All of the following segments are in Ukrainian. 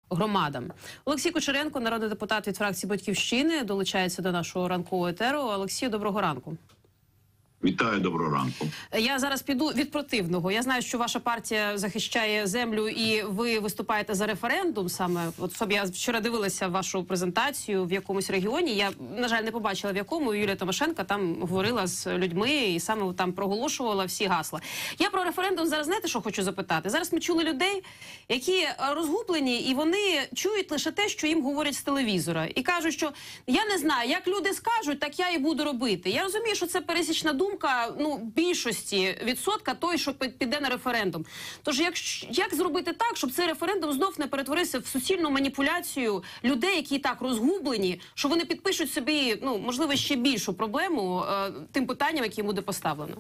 громадам. Олексій Кучеренко, народний депутат від фракції «Батьківщини», долучається до нашого ранкового етеру. Олексію, доброго ранку. Вітаю, доброго ранку. Я зараз піду від противного. Я знаю, що ваша партія захищає землю і ви виступаєте за референдум саме. От я вчора дивилася вашу презентацію в якомусь регіоні. Я, на жаль, не побачила в якому. Юлія Тимошенко там говорила з людьми і саме там проголошувала всі гасла. Я про референдум зараз, знаєте, що хочу запитати? Зараз ми чули людей, які розгублені, і вони чують лише те, що їм говорять з телевізора. І кажуть, що я не знаю, як люди скажуть, так я і буду робити. Я розумію, що це пересічна думка, більшості відсотка той, що піде на референдум. Тож як зробити так, щоб цей референдум знов не перетворився в суцільну маніпуляцію людей, які і так розгублені, що вони підпишуть собі, можливо, ще більшу проблему тим питанням, які буде поставлено?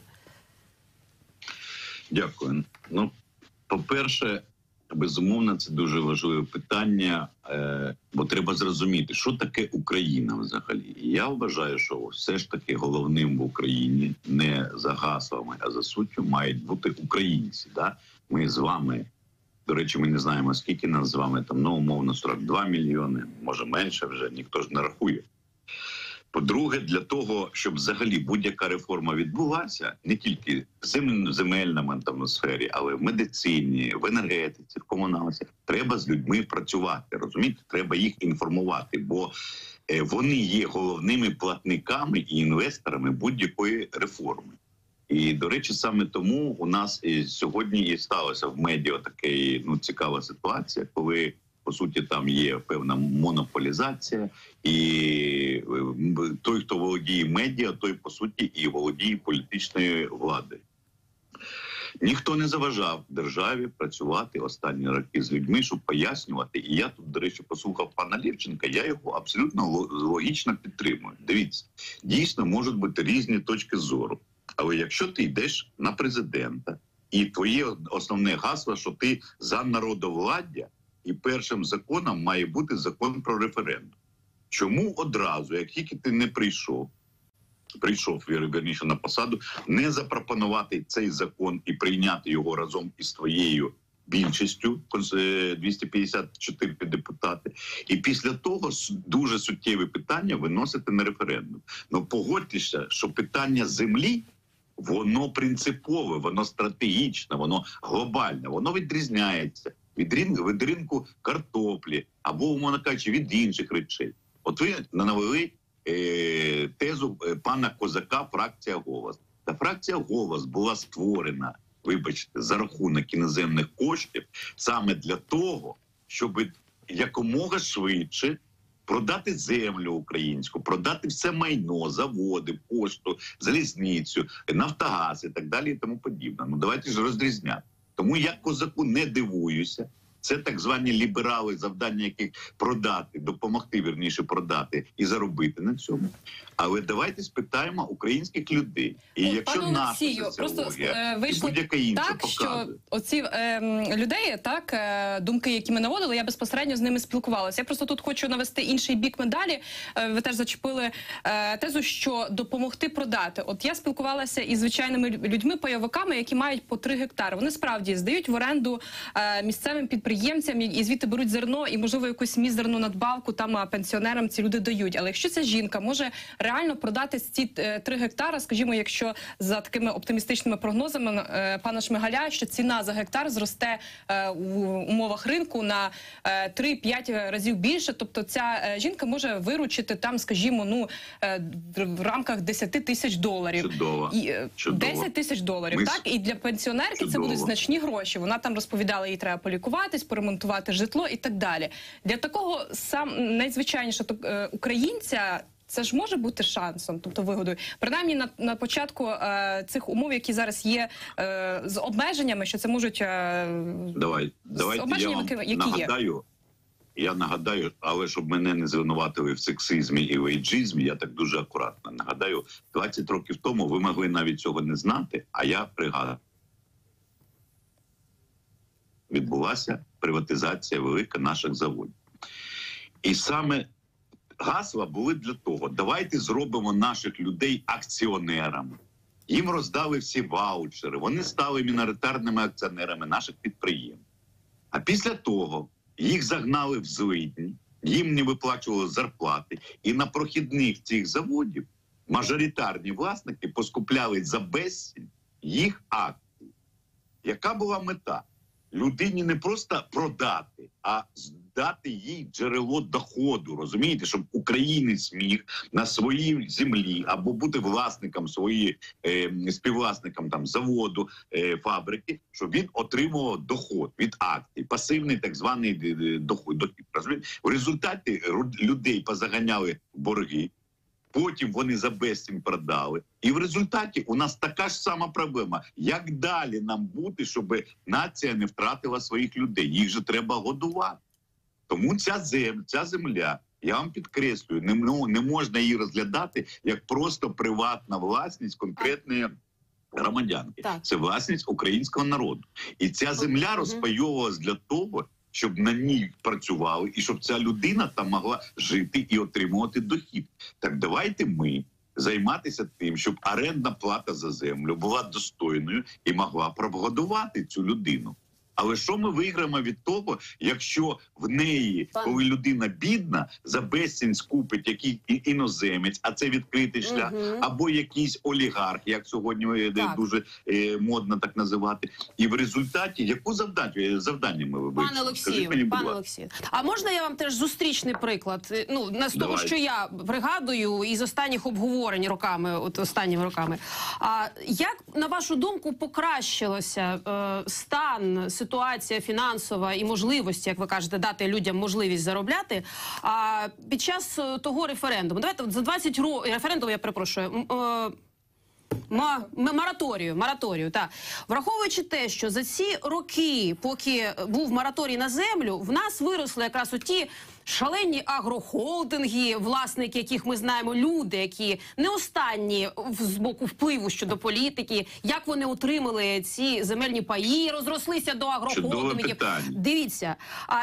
Дякую. По-перше, безумовно, це дуже важливе питання, бо треба зрозуміти, що таке Україна взагалі. І я вважаю, що все ж таки головним в Україні не за гаслами, а за суттю мають бути українці. Да? Ми з вами, до речі, ми не знаємо, скільки нас з вами, умовно 42 мільйони, може менше вже, ніхто ж не рахує. По-друге, для того, щоб взагалі будь-яка реформа відбулася, не тільки в земельному сфері, але в медицині, в енергетиці, в комуналці, треба з людьми працювати, розумієте? Треба їх інформувати, бо вони є головними платниками і інвесторами будь-якої реформи. І, до речі, саме тому у нас сьогодні і сталася в медіа така цікава ситуація, коли по суті, там є певна монополізація, і той, хто володіє медіа, той, по суті, і володіє політичною владою. Ніхто не заважав державі працювати останні роки з людьми, щоб пояснювати. І я тут, до речі, послухав пана Левченка, я його абсолютно логічно підтримую. Дивіться, дійсно можуть бути різні точки зору. Але якщо ти йдеш на президента, і твоє основне гасло, що ти за народовладдя, і першим законом має бути закон про референдум. Чому одразу, як тільки ти не прийшов вірніше на посаду, не запропонувати цей закон і прийняти його разом із твоєю більшістю, 254 депутати, і після того дуже суттєві питання виносити на референдум. Погодьтеся, що питання землі, воно принципове, воно стратегічне, воно глобальне, воно відрізняється від ринку картоплі або, умовно кажучи, від інших речей. От ви навели тезу пана Козака «Фракція Голос». Та фракція «Голос» була створена, вибачте, за рахунок іноземних коштів саме для того, щоб якомога швидше продати землю українську, продати все майно, заводи, пошту, залізницю, Нафтогаз і так далі і тому подібне. Давайте ж розрізняти. Тому я Козаку не дивуюся. Це так звані ліберали, завдання яких продати, допомогти, вірніше, продати і заробити на цьому. Але давайте спитаємо українських людей. І якщо наша соціологія і будь-яка інша так, показує... що оці людей, думки, які ми наводили, я безпосередньо з ними спілкувалася. Я просто тут хочу навести інший бік медалі. Ви теж зачепили тезу, що допомогти продати. От я спілкувалася із звичайними людьми-пайовиками, які мають по 3 гектари. Вони справді здають в оренду місцевим підприємцям і звідти беруть зерно і, можливо, якусь мізерну надбавку там пенсіонерам ці люди дають. Але якщо ця жінка може реально продати ці 3 гектари, скажімо, якщо за такими оптимістичними прогнозами пана Шмигаля, що ціна за гектар зросте у умовах ринку на 3-5 разів більше, тобто ця жінка може виручити там, скажімо, в рамках 10 тисяч доларів. Чудово. 10 тисяч доларів, так? І для пенсіонерки це будуть значні гроші. Вона там розповідала, їй треба полікуватись, поремонтувати житло і так далі. Для такого найзвичайнішого українця це ж може бути шансом, тобто вигодою. Принаймні на початку цих умов, які зараз є з обмеженнями, що це можуть... Давайте я нагадаю, але щоб мене не звинуватили в сексизмі і в ейджизмі, я так дуже акуратно нагадаю, 20 років тому ви могли навіть цього не знати, а я пригадую. Відбулася приватизація велика наших заводів. І саме гасла були для того, давайте зробимо наших людей акціонерами. Їм роздали всі ваучери, вони стали міноритарними акціонерами наших підприємств. А після того їх загнали в злидні, їм не виплачували зарплати. І на прохідних цих заводів мажоритарні власники поскупляли за безцінь їх акції. Яка була мета? Людині не просто продати, а дати їй джерело доходу, розумієте? Щоб українець міг на своїй землі або бути власником своєї, співвласником там заводу, фабрики, щоб він отримував доход від акцій, пасивний так званий доход. В результаті людей позаганяли в борги, потім вони за безцінь продали. І в результаті у нас така ж сама проблема. Як далі нам бути, щоб нація не втратила своїх людей? Їх же треба годувати. Тому ця земля, я вам підкреслюю, не можна її розглядати як просто приватна власність конкретної громадянки. Так. Це власність українського народу. І ця земля розпайовувалась для того, щоб на ній працювали, і щоб ця людина там могла жити і отримувати дохід. Так давайте ми займатися тим, щоб орендна плата за землю була достойною і могла прогодувати цю людину. Але що ми виграємо від того, якщо в неї, коли людина бідна, за безцінь скупить якийсь іноземець, а це відкритий шлях, або якийсь олігарх, як сьогодні дуже модно так називати. І в результаті, яку завдання ми вибачимо? Пане Олексію, а можна я вам теж зустрічний приклад? Ну, з того, що я пригадую із останніх обговорень останніми роками. А як, на вашу думку, покращилося стан, ситуація фінансова і можливості, як ви кажете, дати людям можливість заробляти під час того референдуму? Давайте за 20 років, референдум, я перепрошую, мораторію, так. Враховуючи те, що за ці роки, поки був мораторій на землю, в нас виросли якраз оті шалені агрохолдинги, власники яких ми знаємо, люди, які не останні з боку впливу щодо політики, як вони отримали ці земельні паї, розрослися до агрохолдингів. Дивіться,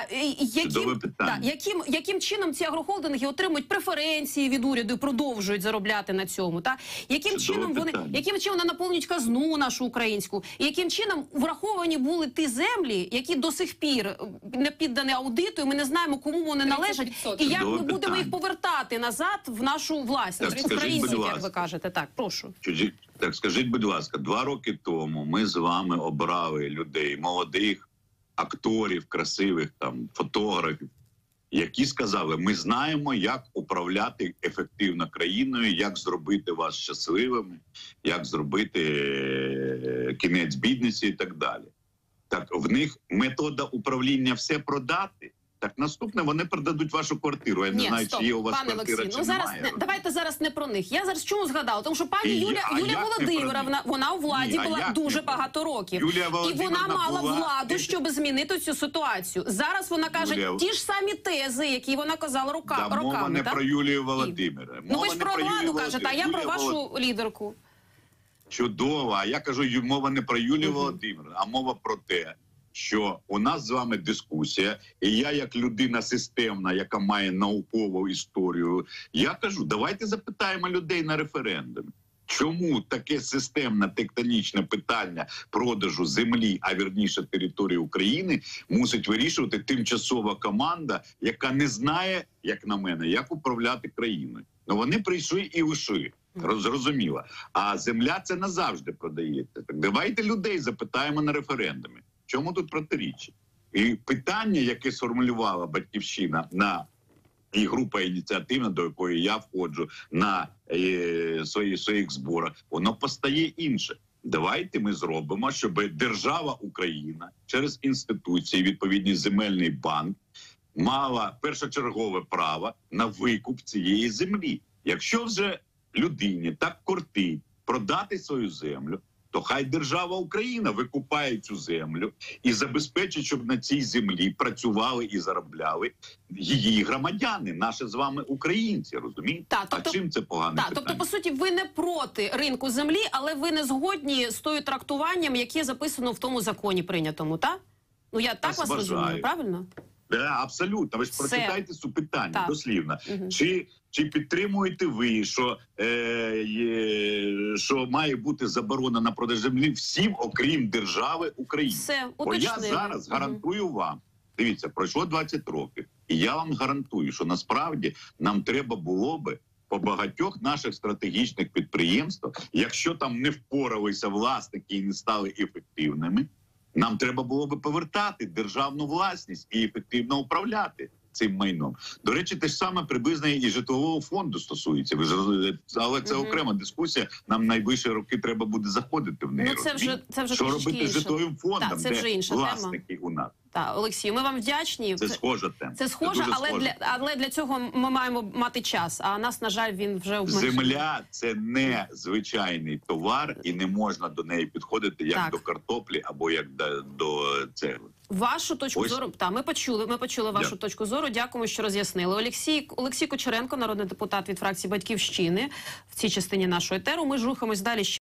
яким чином ці агрохолдинги отримують преференції від уряду і продовжують заробляти на цьому, так? Яким чином вони наповнюють казну нашу українську? І яким чином враховані були ті землі, які до сих пір не піддані аудиту, і ми не знаємо, кому вони належать, і як ми будемо їх повертати назад в нашу власність, українців, як ви кажете. Так, прошу. Так, скажіть, будь ласка, 2 роки тому ми з вами обрали людей, молодих акторів, красивих, там, фотографів, які сказали, ми знаємо, як управляти ефективно країною, як зробити вас щасливими, як зробити кінець бідності і так далі. Так, в них метода управління все продати. Так, наступне, вони продадуть вашу квартиру. Я не знаю, чи є у вас квартира, чи немає. Давайте зараз не про них. Я зараз чому згадала? Тому що пані Юлія Володимировна, вона у владі була дуже багато років. І вона мала владу, щоб змінити цю ситуацію. Зараз вона каже ті ж самі тези, які вона казала роками. Мова не про Юлію Володимирівну. Ну ви ж про владу кажете, а я про вашу лідерку. Чудово. А я кажу, мова не про Юлію Володимирівну, а мова про те, що у нас з вами дискусія, і я як людина системна, яка має наукову історію, я кажу, давайте запитаємо людей на референдумі. Чому таке системне тектонічне питання продажу землі, а вірніше території України, мусить вирішувати тимчасова команда, яка не знає, як на мене, як управляти країною. Ну вони прийшли і ушли. Зрозуміло. А земля це назавжди продається. Так давайте людей запитаємо на референдумі. Чому тут протиріччя? І питання, яке сформулювала «Батьківщина» і група ініціативна, до якої я входжу, на своїх зборах, воно постає інше. Давайте ми зробимо, щоб держава Україна через інституції, відповідний земельний банк, мала першочергове право на викуп цієї землі. Якщо вже людині так кортить продати свою землю, то хай держава Україна викупає цю землю і забезпечить, щоб на цій землі працювали і заробляли її громадяни, наші з вами українці, розумієте? А чим це погане питання? Тобто, по суті, ви не проти ринку землі, але ви не згодні з тою трактуванням, яке записано в тому законі прийнятому, так? Ну, я так вас розумію, правильно? Абсолютно. Ви ж прочитайте супитання, дослівно. Чи підтримуєте ви, що має бути заборона на продаж землі всім, окрім держави України? Все, бо я зараз гарантую вам, Дивіться, пройшло 20 років. І я вам гарантую, що насправді нам треба було би по багатьох наших стратегічних підприємствах, якщо там не впоралися власники і не стали ефективними, нам треба було би повертати державну власність і ефективно управляти цим майном. До речі, те ж саме приблизно і житлового фонду стосується. Ви ж розумієте, але це окрема дискусія. Нам найближчі роки треба буде заходити в неї. Ну, це вже що трошки робити з інше. житловим фондом, Так, це вже інша де тема. власники у нас. Так, Олексію, ми вам вдячні. Це схожа тема. Це схоже, дуже але схоже. але для цього ми маємо мати час. А нас, на жаль, він вже обмежений. Земля – це не звичайний товар, і не можна до неї підходити як Так. до картоплі або як до цегли. Вашу точку Ось. зору, ми почули вашу точку зору. Дякуємо, що роз'яснили. Олексій Кучеренко, народний депутат від фракції «Батьківщини» в цій частині нашого етеру. Ми ж рухаємось далі.